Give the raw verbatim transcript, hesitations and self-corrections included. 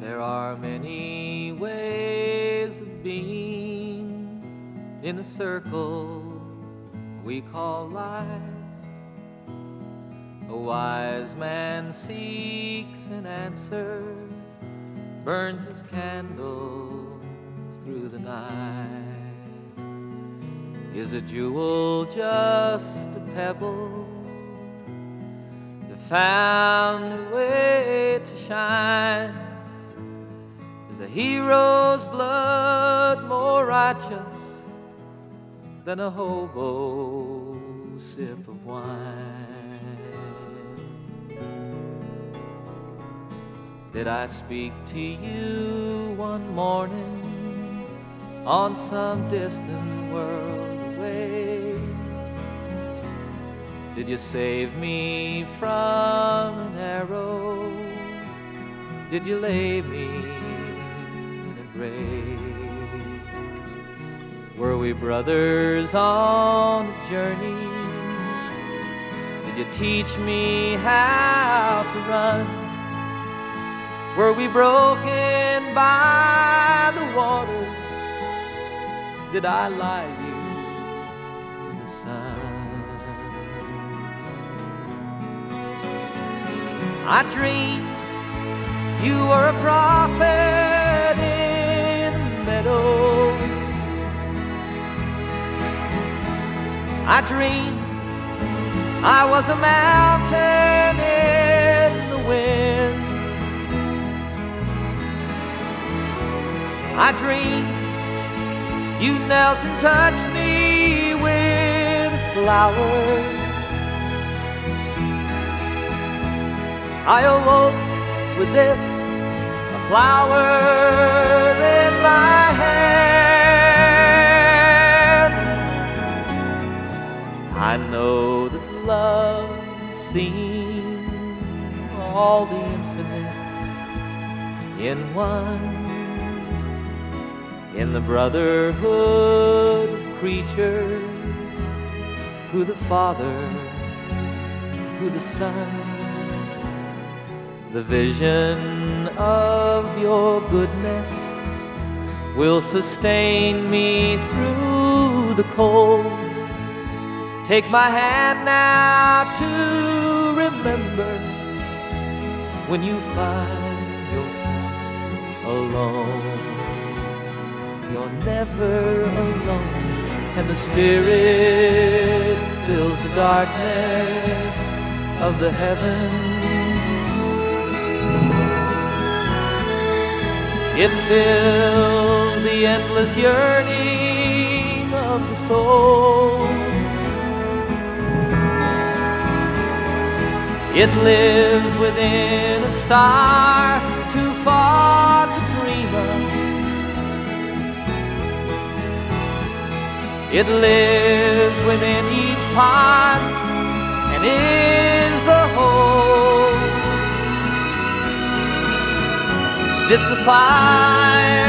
There are many ways of being in the circle we call life. A wise man seeks an answer, burns his candle through the night. Is a jewel just a pebble that found a way to shine? Is a hero's blood more righteous than a hobo's sip of wine? Did I speak to you one morning on some distant world away? Did you save me from an arrow? Did you lay me in a grave? Were we brothers on a journey? Did you teach me how to run? Were we broken by the waters? Did I lie you in the sun? I dreamed you were a prophet in a meadow. I dreamed I was a mountain in the wind. I dreamed you knelt and touched me with a flower. I awoke with this, a flower in my hand. I know that love has seen all the infinite in one, in the brotherhood of creatures, who the Father, who the Son. The vision of your goodness will sustain me through the cold. Take my hand now to remember when you find yourself alone. You're never alone, and the Spirit fills the darkness of the heavens. It fills the endless yearning of the soul. It lives within a star too far to dream of. It lives within each part and is the whole. It's the fire